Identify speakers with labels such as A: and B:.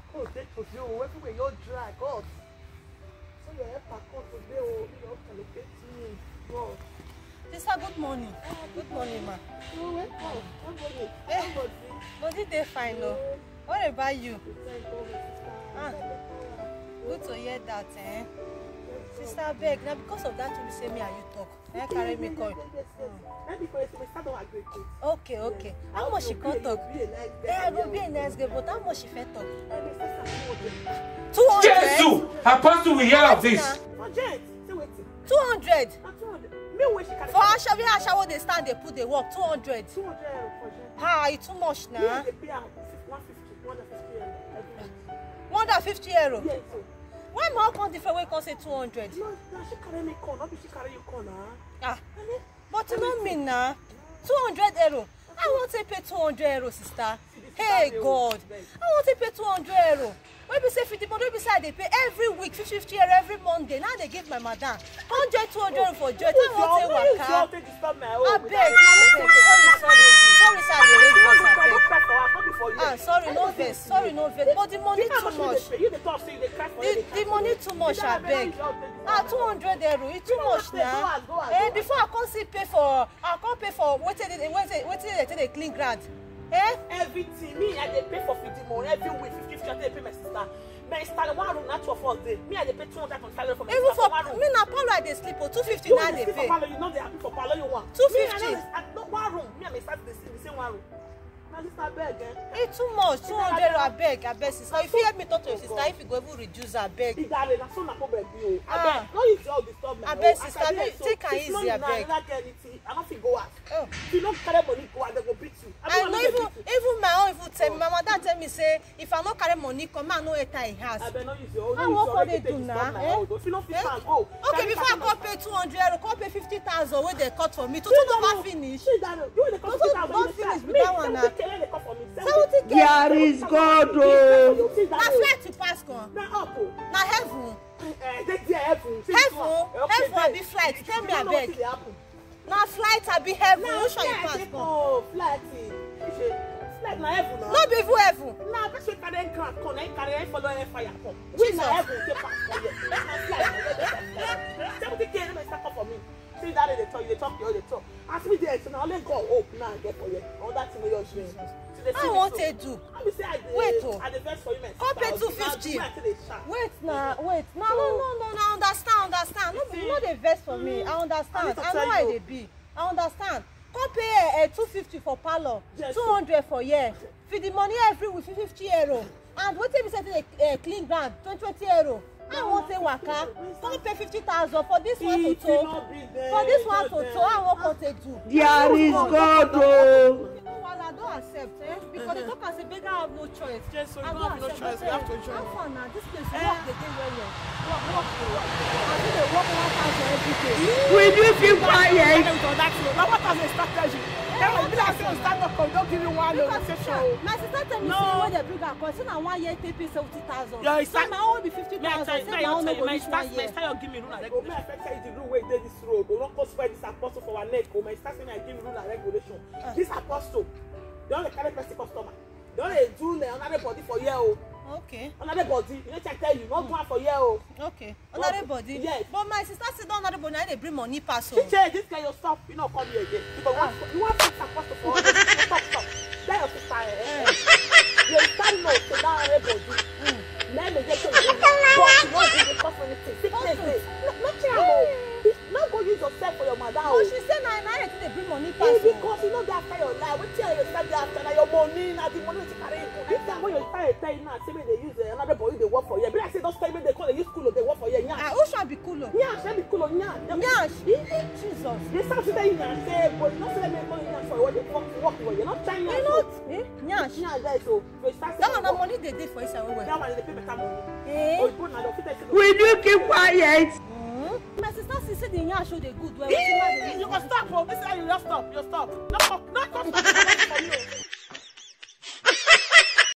A: Oh, take to you. Everywhere you're dry, God. So your help are called today. Oh, you have to locate me. God.
B: Sister, good morning. Good morning, ma.
A: Oh, welcome.
B: But they fine, no? What about you? Ah, good to hear that, eh? Sister, beg. Now, because of that, you say me and you talk. I carry me call. Okay. How much she can talk? I will be a nice girl, but how much she can talk? 200.
C: Jesus! Apostle, we hear of this.
B: 200. For Asha, what they stand, they put the work. 200. Ah, it's too much now. 150 euro. Why more come different way can say 200?
A: No, she carry me corn, not she carry you corn.
B: Ah, but you know me now. 200 euro. I want to pay 200 euro, sister. Hey God, I want to pay 200 euro. When we say 50, but when we say they pay every week 50 euro every Monday. Now they give my madam 100, 200 euro for jet. I want to work. I beg. Sorry, sir. Ah, sorry, no vex. Sorry, no vex. But the money too much. The money too much, I beg. Ah, 200 euro. It's too much now. Eh, before I can't see pay for, I can't pay for what they clean ground. Eh?
A: Everything. Me, I they pay for 50 more every week. 50 they pay my sister. My sister, 1 room, not 12 days. Me, I they pay 200 for my sister.
B: Even for me, now Paulo, I they sleep for 250 now they pay.
A: You know they happy for Paulo, you want
B: 250.
A: Me, I not 1 room. Me and my sister, they see the same 1 room. My sister beg, eh?
B: It's too much. 200, I beg, sister. If you help me talk to your sister, if you go even reduce, I beg.
A: I beg. No use all disturb me.
B: I beg, sister. Take her easy, I beg.
A: I don't feel go out. If you don't carry money, go out, they go beat you.
B: I know even my own even tell me, my mother tell me say if I not carry money, come I no enter in house.
A: I beg no use your own.
B: And what can they do now?
A: If you don't fit go.
B: Okay, before I come pay 200 euro, come pay 50,000 wey they cut for me. To never finish.
A: Don't finish
B: with that one now. 70K.
C: There is God.
B: Na flight to pass come. Na heaven. Heaven I be flight. Tell me abeg. Na flight I be heaven. Which one you pass come?
A: Flight na heaven.
B: No be even heaven.
A: Na person carry ground come, na carry follow fire come. We na heaven take pass for here. Na flight. 70K no start up for me. See that they talk, they talk. Ask me there, so now let go open now and get for you. All that thing you're showing.
B: I want to do. Wait,
A: I the best for you, man.
B: Come pay 250. Wait, no, understand. No, the best for me. I understand. I know why they be. I understand. Come pay 250 for parlor, 200 for year. For the money every week, 50 euro. And what if we say a clean ground, 20 euro. I want to waka. Come pay 50,000 for this one to tow. For this one to tow, I want to do.
C: There is God.
B: I don't accept, because the talk as a beggar have no choice.
A: Just so you don't have no choice, we have to join.
B: How far now? This place work the day well. I think they work 1,000 every day.
C: Will you keep quiet?
A: Now what has a strategy? Don't give you one session.
B: My sister tell me say when they bring her course, now 1 year they pay 70,000.
A: Yeah,
B: say my own be 50,000. Say my own no go reach 1 year.
A: My give me rule and regulation. My affect say the rule wey dey this road. We don't cause this apostle for our neck. My start saying I give rule and regulation. This apostle, they only carry person customer. They only do another body for year.
B: Okay.
A: Another body, you know, I tell you, not do one for year.
B: Okay. Another body. Yes. But my sister said another body, they bring money pass.
A: This guy, you stop, you know, come here again. Because you want to apostle for us. Stop. That your sister. You stand no, so that another body. Let me get you. But you don't do the cost for anything. 6 days. Not go use yourself for your mother.
B: Oh, she said, they bring money pass.
A: Because you know that after your life, we tell you that after your money, now the money to carry. This time when you start telling now, say they use another body, they work for you. But I say, don't tell me they call they use cool, they work for you.
B: Who should be cool?
A: Yeah, should be cool. Yeah,
B: Jesus.
A: They start to say, but not say me calling you for what they work for. You're not trying.
B: You're not. Yeah,
A: guys. So
B: that one, the money they did for you.
A: That one they pay better money.
C: Will you keep quiet?
B: My sister said the Nyash show the good.
A: You can stop. This is how you stop. You stop. No, not for you.